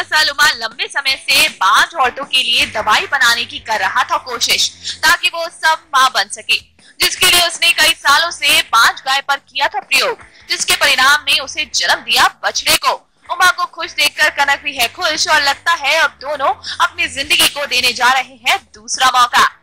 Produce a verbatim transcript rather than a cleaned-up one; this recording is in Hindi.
दरअसल उमा लंबे समय से बांझ औरतों के लिए दवाई बनाने की कर रहा था कोशिश, ताकि वो सब मां बन सके, जिसके लिए उसने कई सालों से बांझ गाय पर किया था प्रयोग, जिसके परिणाम ने उसे जन्म दिया बछड़े को। उमा को खुश देखकर कनक भी है खुश और लगता है अब दोनों अपनी जिंदगी को देने जा रहे हैं दूसरा मौका।